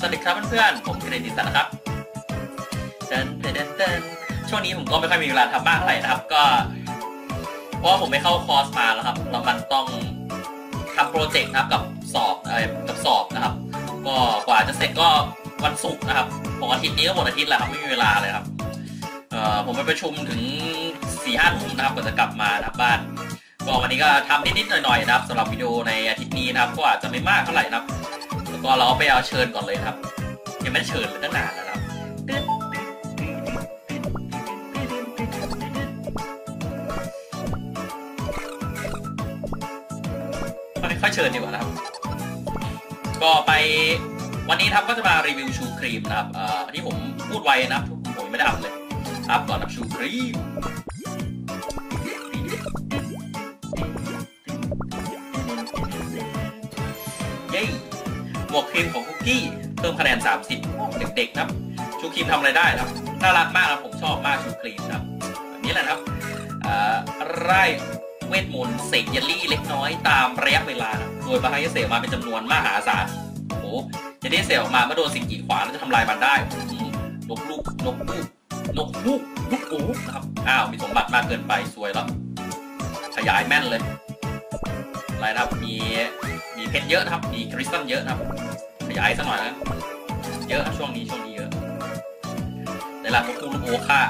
สวัสดีครับเพื่อนๆผมเกรดิสันนะครับช่วงนี้ผมก็ไม่ค่อยมีเวลาทำมากเลยนะครับก็เพราะผมไปเข้าคอร์สมาแล้วครับแล้วมันต้องทำโปรเจกต์นะครับกับสอบนะครับก็กว่าจะเสร็จก็วันศุกร์นะครับของอาทิตย์นี้ก็หมดอาทิตย์แล้วครับไม่มีเวลาเลยครับผมไปประชุมถึง 4-5 ทุ่มนะครับกว่าจะกลับมานะครับบ้านก็วันนี้ก็ทำนิดๆหน่อยๆนะครับสำหรับวิดีโอในอาทิตย์นี้นะครับก็อาจจะไม่มากเท่าไหร่นะครับแล้วก็เราไปเอาเชิญก่อนเลยครับยังไม่ได้เชิญเลยตั้งนานแล้วครับค่อยเชิญดีกว่านะครับก็ไปวันนี้ครับก็จะมารีวิวชูครีมนะครับที่ผมพูดไว้นะครับผมไม่ได้ทำเลยครับก่อนนะชูครีมเย้หมวกครีมของคุกกี้เพิ่มคะแนน30เด็กๆครับชูครีมทำอะไรได้ครับน่ารักมากครับผมชอบมากชูครีมครับแบบนี้แหละครับไร่เวทมนต์เสกเยลลี่เล็กน้อยตามระยะเวลาโดยบาฮายเสกมาเป็นจำนวนมหาศาลโอ้โหจะได้เสกออกมาเมื่อโดนสิ่งกีดขวางแล้วจะทำลายมันได้นกฮูกนะครับมีสมบัติมากเกินไปสวยแล้วขยายแม่นเลยอะไรนะครับมีเพชรเยอะนะครับมีคริสตัลเยอะนะครับขยายสักหน่อยนะเยอะช่วงนี้เยอะในร้านนกฮูกลูกโอ๊ค่า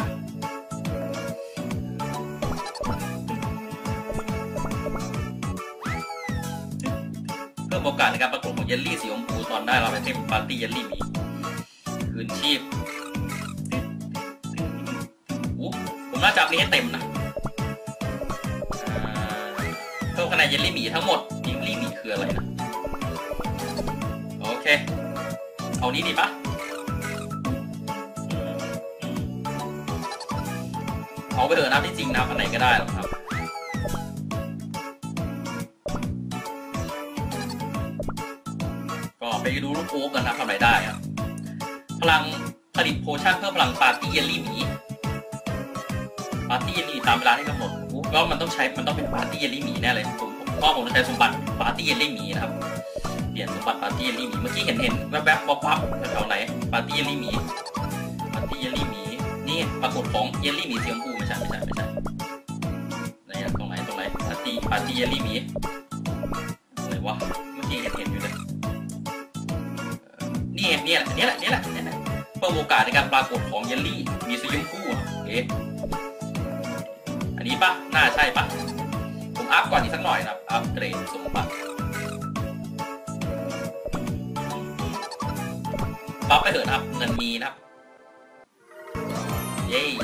เพิ่มโอกาสในการปรากฏของเยลลี่สีชมพูตอนได้เราไปเต็มปาร์ตี้เยลลี่มีคืนชีพผมน่าจะอัพนี้ให้เต็มนะเพิ่มคะแนนเยลลี่หมีทั้งหมดเยลลี่หมีคืออะไรนะโอเคเอานี้ดีปะเอาไปเถอะนะที่จริงนะอันไหนก็ได้หรอกครับก็ไปดูลูกโอ๊กกันนะทำอะไรได้ครับพลังผลิตโพชั่นเพิ่มพลังปาร์ตี้เยลลี่หมีปาร์ตี้เยลลี่ตามเวลาที่กำหนดก็มันต้องเป็นปาร์ตี้เยลลี่หมีแน่เลยผมต้องใช้สมบัติปาร์ตี้เยลลี่หมีนะครับเปลี่ยนสมบัติปาร์ตี้เยลลี่หมีเมื่อกี้เห็นแวบๆวับๆแถวไหนปาร์ตี้เยลลี่หมีนี่ปรากฏของเยลลี่หมีสีชมพูไม่ใช่ไหนตรงไหนปาร์ตี้เยลลี่หมีอะไรวะเมื่อกี้เห็นอยู่เลยนี่แหละเพิ่มโอกาสในการปรากฏของเยลลี่มีสีชมพูอันนี้ปะน่าใช่ปะผมอัพก่อนอีกสักหน่อยนะครับอัพเกรดสมบัติปั๊บไปเถอะนะครับเงินมีนะครับเย้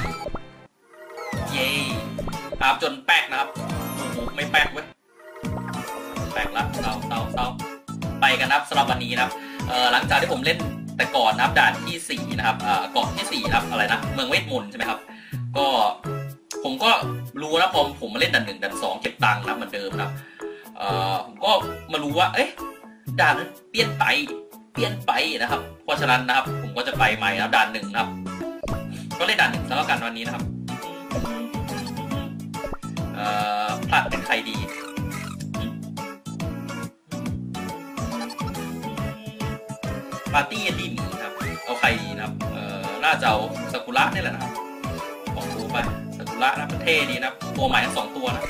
อัพจนแป๊กนะครับโอ้โหไม่แป๊กเว้ยแป๊กละเศร้าไปกันนะครับสำหรับวันนี้นะครับหลังจากที่ผมเล่นแต่ก่อนนะครับด่านที่4นะครับเกาะที่4ครับอะไรนะเมืองเวทมนต์ใช่ไหมครับก็ผมก็รู้นะผมมาเล่นด่าน1ด่าน2เก็บตังค์นะเหมือนเดิมครับผมก็มารู้ว่าด่านนั้นเปลี่ยนไปนะครับเพราะฉะนั้นนะครับผมก็จะไปใหม่นะด่าน1นะครับก็เล่นด่าน1แล้วกันวันนี้นะครับพลาดเป็นใครดีปาร์ตี้เยลลี่หมีครับเอาใครดีนะครับน่าจะเอาซากุระนี่แหละนะครับของกูไปซากุระนะประเทศนี้นะตัวใหม่ทั้ง2ตัวนะ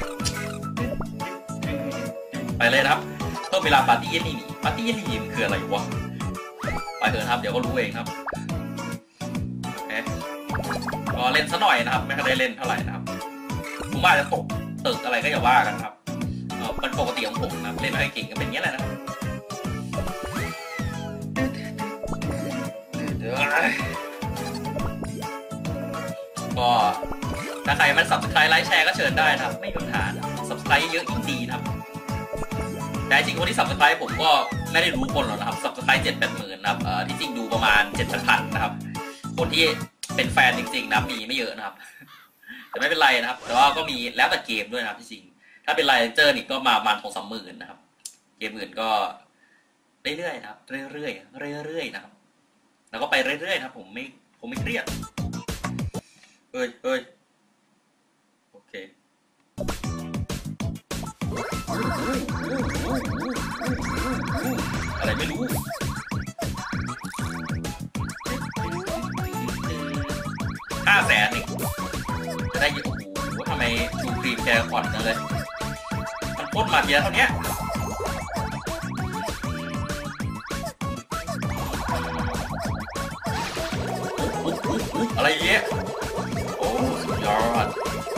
ไปเลยนะครับเพิ่มเวลาปาร์ตี้เยลลี่หมีมันคืออะไรวะไปเถอะครับเดี๋ยวก็รู้เองครับโอเคก็เล่นซะหน่อยนะครับไม่ได้เล่นเท่าไหร่นะครับผมอาจจะตกตึกอะไรก็อย่าว่ากันครับเป็นปกติของผมนะเล่นไม่ค่อยเก่งก็เป็นอย่างนี้แหละนะก็ถ้าใครมัน Subscribe ไลค์แชร์ก็เชิญได้นะครับไม่มีปัญหา Subscribe เยอะยิ่งดีนะครับแต่จริงคนที่ Subscribe ผมก็ไม่ได้รู้คนหรอกนะครับ Subscribe 7-8 หมื่นนะครับที่จริงดูประมาณ 7,000 นะครับคนที่เป็นแฟนจริงๆนะมีไม่เยอะนะครับแต่ไม่เป็นไรนะครับแต่ว่าก็มีแล้วแต่เกมด้วยนะครับที่จริงถ้าเป็นไลน์เจอร์นี่ก็มาประมาณ 2-3 หมื่นนะครับเกมอื่นก็เรื่อยๆนะครับเรื่อยๆนะครับแล้วก็ไปเรื่อยๆนะครับผมไม่เครียดเฮ้ยโอเคอะไรไม่รู้ 500,000อีกจะได้ยินโอ้โหทำไมชูครีมแกอ่อนจังเลยมันพ่นมาเยอะเท่านี้อะไรเงี้ยโอ้สุดยอด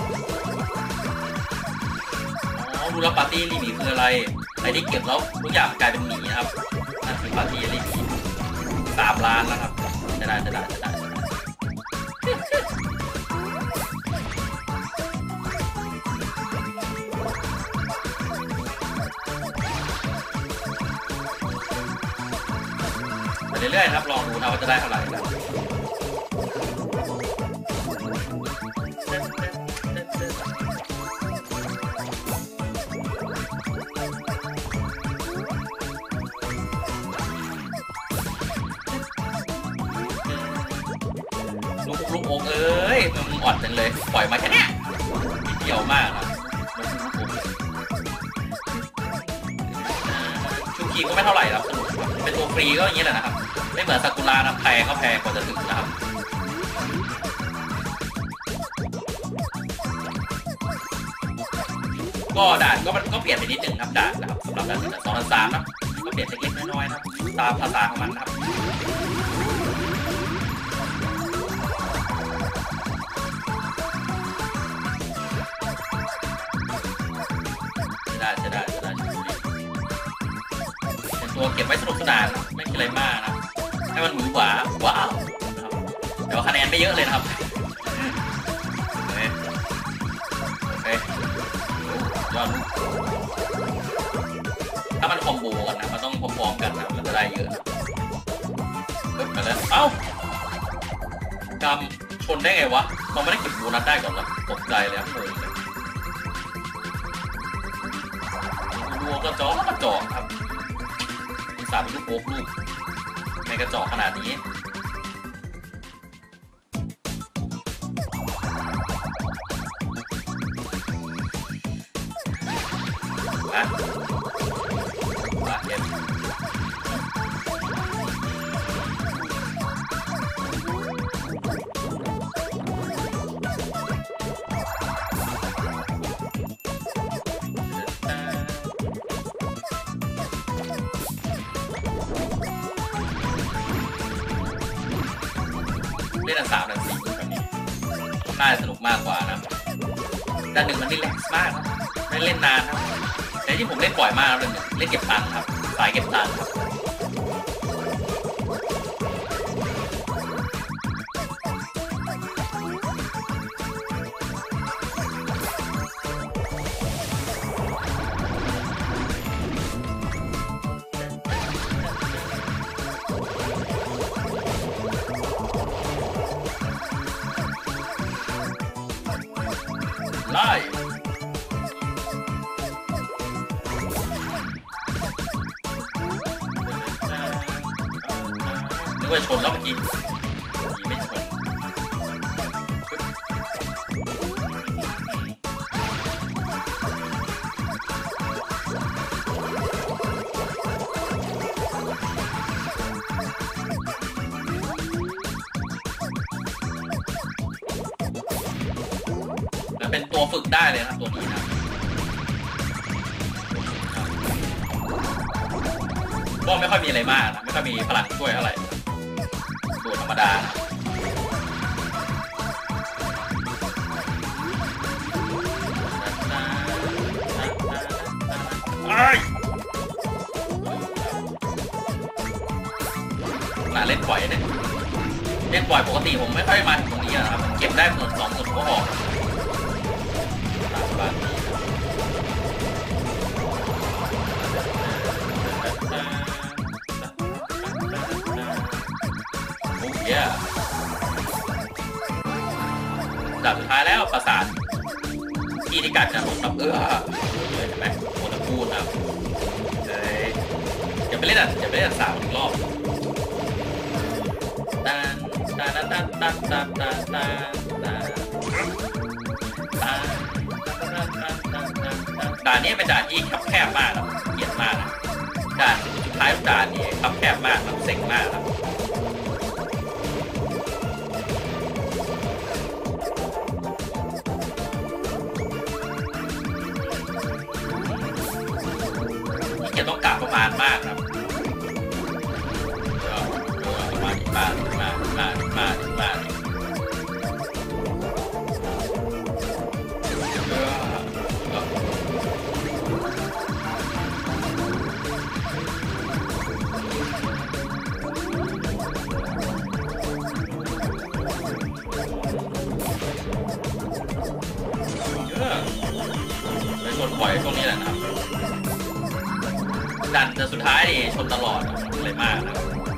ดูแล้วปาร์ตี้รีบีคืออะไรที่เก็บแล้วทุกอย่างกลายเป็นหมีนะครับนั่นคือปาร์ตี้รีบี3 ล้านแล้วครับจะได้ไปเรื่อยๆครับลองดูนะว่าจะได้เท่าไหร่นะลูกโอ๊กเอ้ยมึงอ่อนจังเลยปล่อยมาแค่นี้นิดเดียวมากนะชูคีก็ไม่เท่าไหร่ครับสนุกเป็นตัวฟรีก็อย่างนี้แหละนะครับไม่เหมือนซากุระนะแพงก็แพงกว่าจะถึงนะครับก็ด่านก็เปลี่ยนไปนิดนึงครับด่านนะครับสำหรับด่าน2003นะก็เปลี่ยนเล็กๆน้อยๆนะตามภาษาของมันครับจะได้เป็นตัวเก็บไว้สนุกสนานไม่คิดอะไรมากนะให้มันหวือหวาว้าวนะครับแต่ว่าคะแนนไม่เยอะเลยนะครับโอเคยอดถ้ามันคอมโบกันนะมันต้องพร้อมๆกันนะมันจะได้เยอะนะไปแล้วเอ้ากำชนได้ไงวะเราไม่ได้เก็บโบนัสได้ก่อนหรอตกใจเลยครับงงเลยดูกระจอกครับมีสามลูกโป๊กลูกในกระจอกขนาดนี้เก็บเล่น3 ด่าน 4แบบนี้น่าจะสนุกมากกว่านะด่าน 1มันรีแลกซ์มากนะไม่เล่นนานครับแต่ที่ผมเล่นบ่อยมากเลยเล่นเก็บตังค์ครับสายเก็บตังค์ครับไล่นึกว่าชนแล้วเมื่อกี้ไม่ชนเป็นตัวฝึกได้เลยนะตัวนี้นะก็ไม่ค่อยมีอะไรมากนะไม่ค่อยมีพลังช่วยอะไรตัวธรรมดานะน่าเล่นบ่อยเนี่ยเล่นบ่อยปกติผมไม่ค่อยมาตรงนี้นะครับเก็บได้หมื่น 2 หมื่นก็ออกด่านสุดท้ายแล้วประสานที่กัดจะลงครับเห็นไหมโมตะพูดครับอย่าไปเล่น3 อีกรอบด่านนี้เป็นด่านที่คับแคบมากครับเกลียดมากด่านสุดท้ายด่านนี้คับแคบมากครับเซ็งมากครับมาไปชนบ่อยตรงนี้แหละนะครับดันแต่สุดท้ายนี่ชนตลอดเลยมากนะ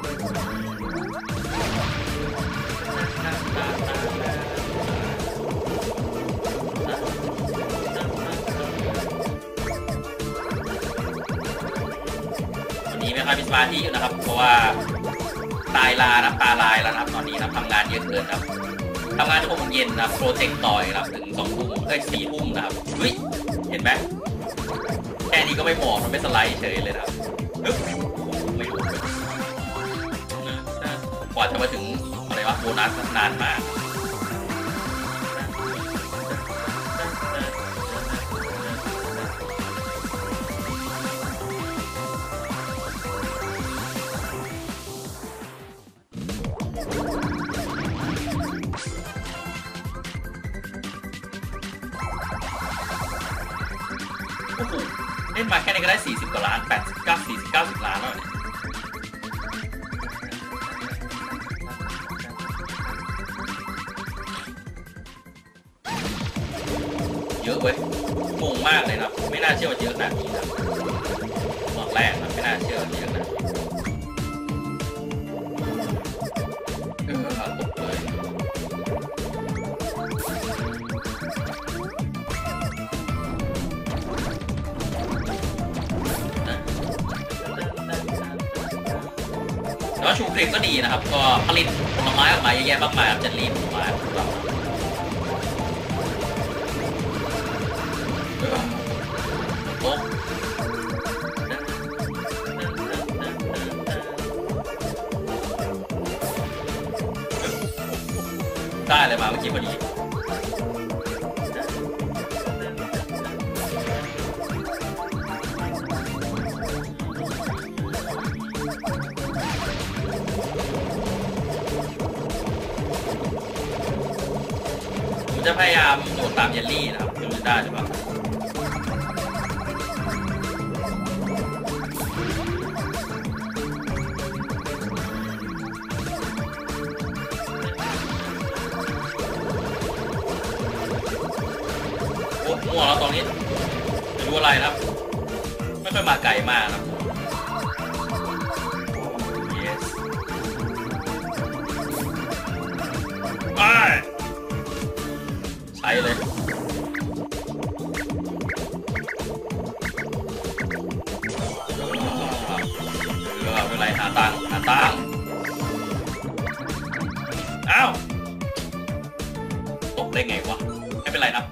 วันนี้ไม่ค่อยมีสมาธิอยู่นะครับเพราะว่าตาลายแล้วนะครับตอนนี้นะทำงานเยอะเกินครับทำงานถึง 6 โมงเย็นนะโปรเจกต์ต่อยครับถึง 2 ทุ่ม4 ทุ่มนะครับเห็นไหมแค่นี้ก็ไม่หมอกมันไม่สไลด์เฉยเลยนะครับไม่รู้กว่าจะมาถึงอะไรวะโบนัสนานมากเล่นมาแค่นี้ก็ได้40 กว่าล้าน90 ล้านแล้วเนี่ยเยอะเว้ยงงมากเลยนะไม่น่าเชื่อว่าเยอะขนาดนี้นะตอนแรกนะไม่น่าเชื่อว่าเยอะนะตกเลยแต่ว่าชูคลิปก็ดีนะครับก็ผลิตผลไม้ออกมาเยอะแยะมากมายจะรีบออกมาเราโอ้ได้เลยมาเมื่อกี้พอดีจะพยายามโดดตามเยลลี่นะครับจะได้หรือเปล่าโอ้มั่วแล้วตรงนี้ไม่รู้อะไรนะครับไม่ค่อยมาไกลมากครับใช้เลยเป็นไรหาตังอ้าวตกได้ไงวะไม่เป็นไรนะ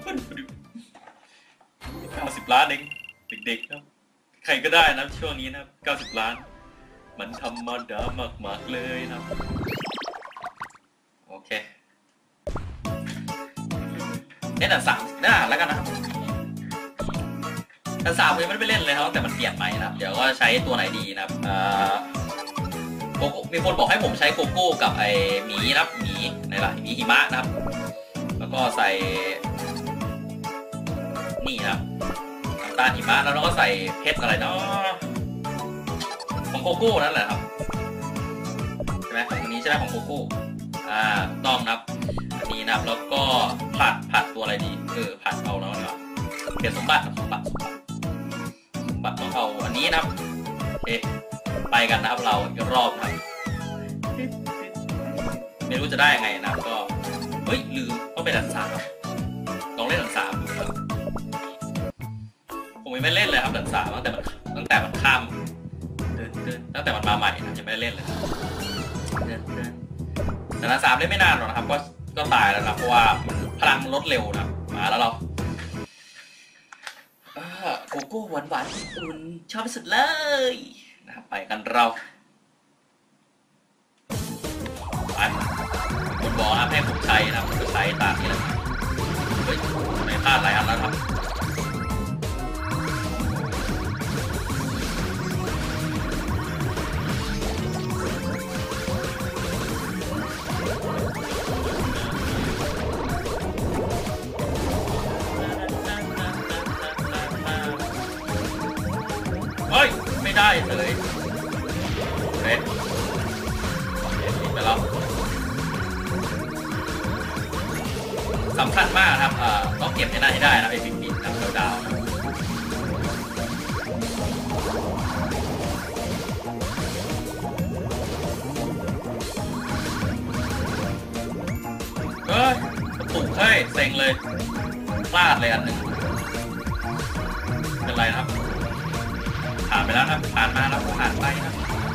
90 ล้านเองเด็กๆครับใครก็ได้นะช่วงนี้นะ90 ล้านมันธรรมดามากๆเลยนะโอเคด่าน 3น่าแล้วกันนะครับด่าน 3ผมยังไม่ได้ไปเล่นเลยครับแต่มันเปลี่ยนใหม่นะครับเดี๋ยวก็ใช้ตัวไหนดีนะครับมีคนบอกให้ผมใช้โกโก้กับไอหมีนะครับหมีไหนล่ะหมีหิมะนะครับแล้วก็ใส่นี่นะครับน้ำตาลหิมะแล้วเราก็ใส่เพชรอะไรเนาะของโกโก้นั่นแหละครับใช่ไหมของนี้ใช่ไหมของโกโก้ต้องนะครับอันนี้นะครับแล้วก็ผัดตัวอะไรดีผัดเอาแล้วนะครับเปลี่ยนสมบัติต้องเอาอันนี้นะครับโอเคไปกันนะครับเราอีกรอบนะครับไม่รู้จะได้ยังไงนะครับก็ลืมต้องไปด่าน 3ลองเล่นด่าน 3ดูครับผมยังไม่เล่นเลยครับด่าน 3ตั้งแต่มันข้ามตั้งแต่มันมาใหม่นะยังไม่ได้เล่นเลยแต่ด่าน 3เล่นไม่นานหรอกนะครับก็ตายแล้วนะเพราะว่าพลังมันลดเร็วนะมาแล้วเราโกโก้หวานอุ่นชอบที่สุดเลยนะครับไปกันเราไปคนบอกนะให้ผมใช้นะผมก็ใช้ตามนี้แหละไม่พลาดหลายอันแล้วครับสำคัญมากครับต้องเก็บให้ได้นะไอ้บิ๊กบิ๊กนะดาวเฮ้ยกระตุกเฮ้ยเซ็งเลยพลาดเลยอันหนึ่งเป็นไรนะครับผ่านไปแล้วครับผ่านมาแล้วก็ผ่านไปครับ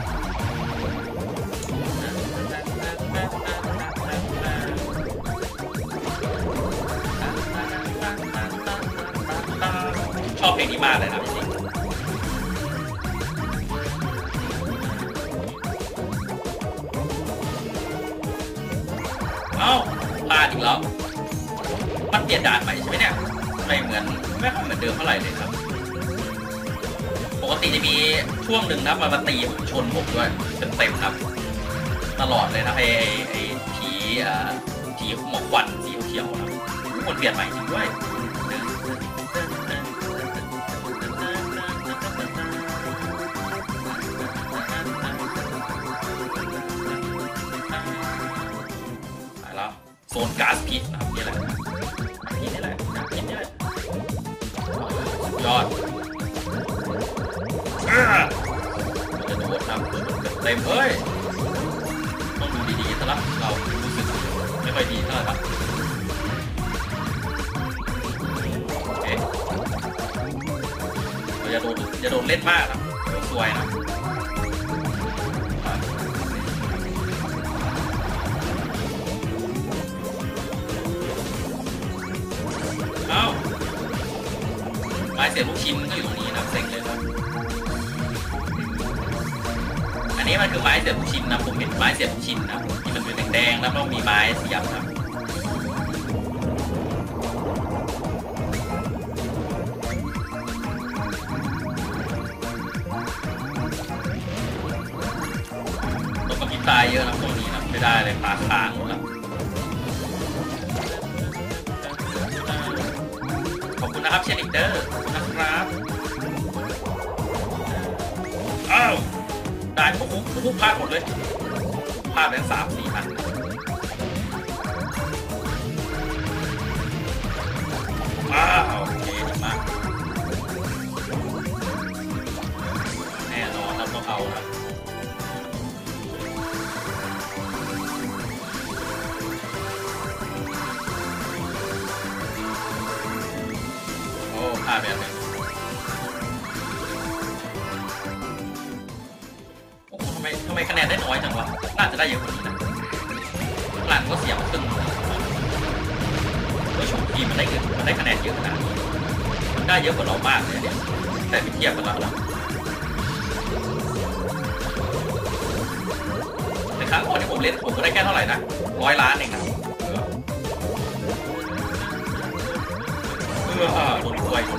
ชอบเพลงนี้มากเลยนะจริงเอ้าพลาดอีกแล้วมันเปลี่ยนด่านใหม่ใช่ไหมเนี่ยไม่เหมือนเดิมเท่าไหร่เลยครับปกติจะมีช่วงหนึ่งนะมาตีผมชนผมด้วยเต็มครับตลอดเลยนะไอ้ผีหมอกควันสีเขียวนะมันเปลี่ยนใหม่จริงด้วยไปแล้วโซนก๊าซพิษนะครับนี่แหละพิษนี่แหละพิษนี่แหละยอดจะโดดครับเต็มเฮ้ยต้องดูดีๆซะละเรารู้สึกไม่ค่อยดีเท่าไหร่ครับโอเคเราจะโดนเล่นมากนะเดี๋ยวซวยนะเอ้าไม้เสียบลูกชิ้นก็อยู่ตรงนี้นะเซ็งเลยครับอันนี้มันคือไม้เสียบลูกชิ้นนะผมเห็นไม้เสียบลูกชิ้นนะที่มันเป็นแดงๆแล้วก็มีไม้เสียบครับต้องกระพริบตาเยอะนะตรงนี้นะไม่ได้เลยปลาค้างหมดแล้วขอบคุณนะครับเชนิเดอร์นะครับอ้าวได้พวกพลาดหมดเลยพลาดไป3-4 พันว้าวโอเคดีมากแน่นอนเราต้องเอาครับโอ้พลาดแบบนี้ทำไมคะแนนได้น้อยจังวะน่าจะได้เยอะกว่านี้นะหลังก็เสียมาครึ่งโดยชุดทีมมันได้คะแนนเยอะขนาดนี้มันได้เยอะกว่าเรามากเลยเนี่ยแต่ไปเทียบกันแล้วในครั้งก่อนที่ผมเล่นผมก็ได้แค่เท่าไหร่นะ100 ล้านเองครับโดนด้วยจ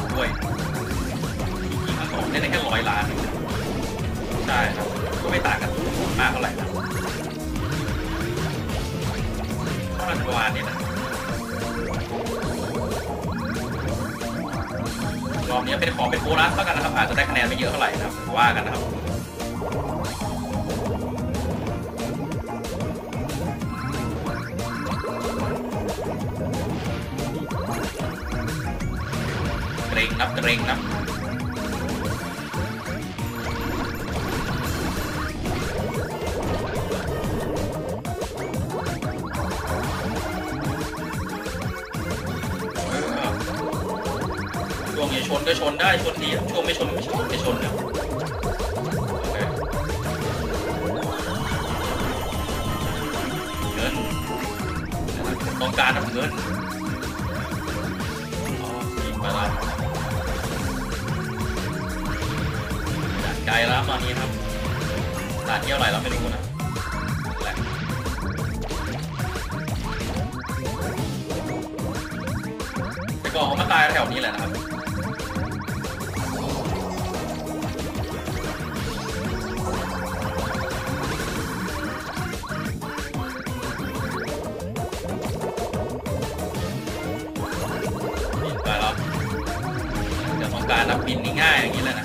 ริงๆครั้งก่อนได้แค่100 ล้านใช่ครับก็ไม่ต่างกันมากเท่าไหร่นะประมาณนี้นะรอบนี้เป็นของเป็นโบนัสเท่ากันนะครับอาจจะได้คะแนนไม่เยอะเท่าไหร่นะครับว่ากันนะครับเกรงนับช่วงนี้ชนก็ชนได้ชนดีช่วงไม่ชนนะเงินต้องการเงินยิงไปแล้วไกลแล้วตอนนี้ครับด่านเที่ยวไหร่เราไม่รู้นะไปก่อนเขามาตายแถวนี้แหละนะครับการนับบินง่ายๆอย่างนี้แหละนะ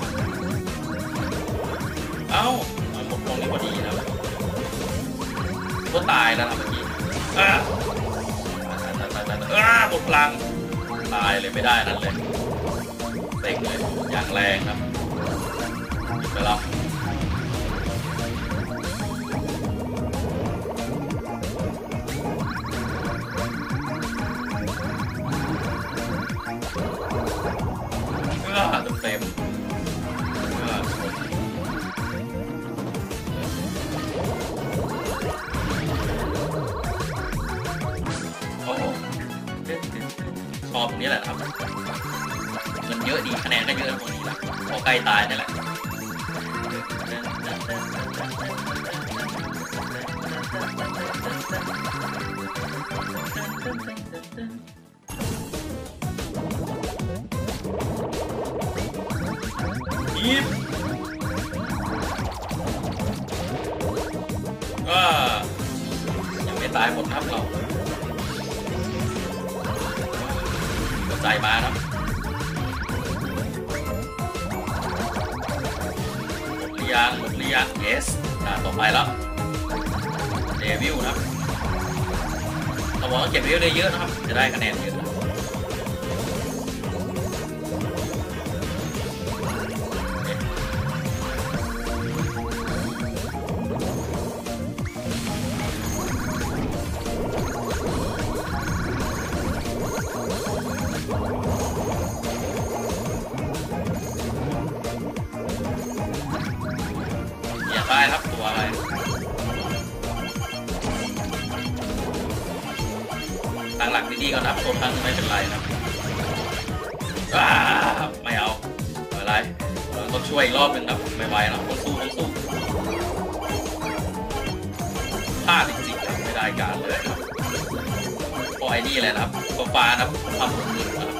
เอ้าหมดตรงนี้พอดีนะก็ตายแล้วนะเมื่อกี้หมดพลังตายเลยไม่ได้นั่นเลยเต็งเลยอย่างแรงครับไปแล้วเต็มโอ้ชอบตรงนี้แหละครับเงินเยอะดีคะแนนก็เยอะตรงนี้แหละพอใกล้ตายนี่แหละยิบก็ยังไม่ตายหมดครับเราใจมาครับหมดเรียงเอสต่อไปแล้วเดวิลนะครับเราบอกว่าเก็บเดวิลได้เยอะนะครับจะได้คะแนนเยอะได้ครับตัวอะไรตั้งหลักดีๆก่อนครับโซนตั้งไม่เป็นไรครับไม่เอาอะไรต้องช่วยอีกรอบหนึ่งครับไม่ไหวนะต้องสู้พลาดจริงๆไม่ได้การเลยครับพอไอ้นี่เลยนะครับตัวฟ้านะครับทำหมดมือครับ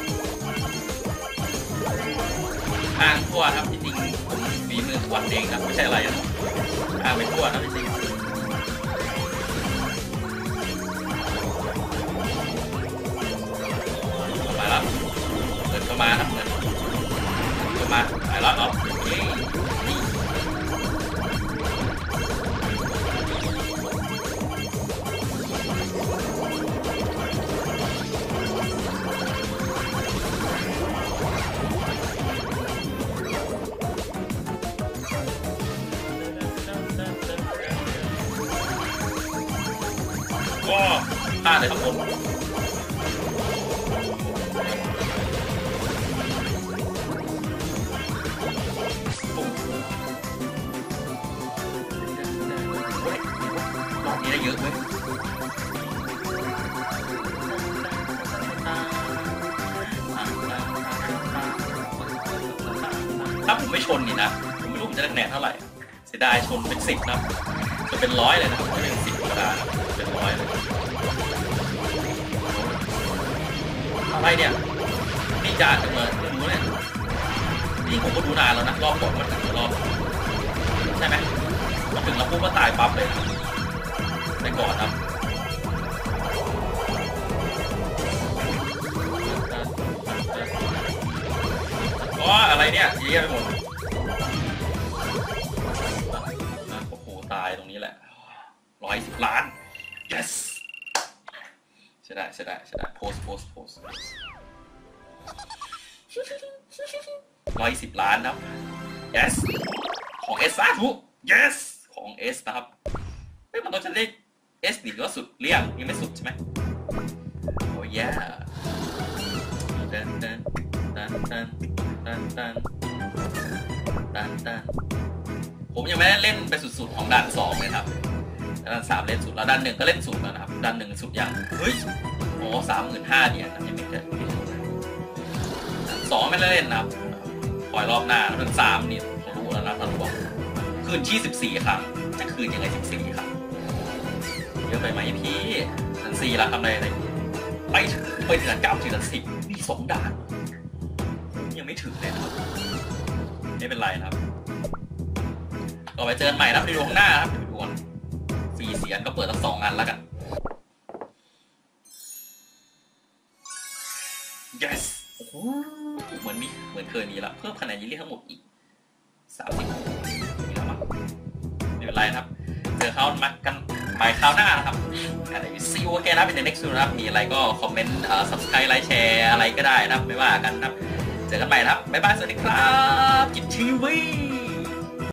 อ้างทั่วครับจริงๆผมฝีมือวันเองครับไม่ใช่อะไรนะอ้างไปทั่วนะจริงไปแล้วเดินเข้ามาครับเดินเข้ามาไปแล้วเนาะก็พลาดเลยครับผมรอบนี้ได้เยอะไหมถ้าผมไม่ชนนี่นะผมไม่รู้ผมจะได้คะแนนเท่าไหร่เสียดายชนเป็น10นะจะเป็น100เลยนะครับไม่เป็น10ธรรมดาเป็น100เลยอะไรเนี่ยนี่จานถึงมาเพิ่งรู้เนี่ยนี่ผมก็ดูนานแล้วนะรอบก่อนมันถึงรอบใช่ไหมมาถึงแล้วปุ๊บก็ตายปั๊บเลยไปก่อนครับอ๋ออะไรเนี่ยเยอะไปหมดโอ้โหตายตรงนี้แหละ110 ล้าน yes ใช่ได้โพส110 ล้านครับ yes ของ S สาธุ yes ของ S นะครับไม่มันต้องจะได้ S ดิว่าสุดเรียงยังไม่สุดใช่ไหมโอ้ยผมยังไม่ได้เล่นไปสุดๆของด่าน2เลยครับด่าน3เล่นสุดแล้วด่าน1ก็เล่นสุดแล้วนะครับด่าน1สุดยังเฮ้ยโอ้35,000เนี่ยยังไม่เกิด2ไม่ได้เล่นนะครับคอยรอบหน้าด่าน3นี่ผมรู้แล้วนะตอนบอกคืนที่14ครั้งจะคืนยังไง14ครั้งเยอะไปไหมพี่ด่าน4ละทำอะไรไปถึงด่าน9ถึงด่าน10มี2ด่านยังไม่ถึงเลยนะครับไม่เป็นไรนะครับต่อไปเจอกันใหม่นะไปดูข้างหน้าครับไปดูกันฟรีเสียงก็เปิดทั้ง2 อันแล้วกัน yes โอ้โหเหมือนเคยมีแล้วเพิ่มคะแนนยิงเรียกทั้งหมดอีก30นี่แล้วมั้งไม่เป็นไรครับเจอเขามากันไปคราวหน้านะครับซีโอเคนะเป็น next นะครับมีอะไรก็คอมเมนต์subscribe ไลค์แชร์อะไรก็ได้นะครับไม่ว่ากันนะครับเจอกันใหม่นะครับบ๊ายบายสวัสดีครับกินทีวี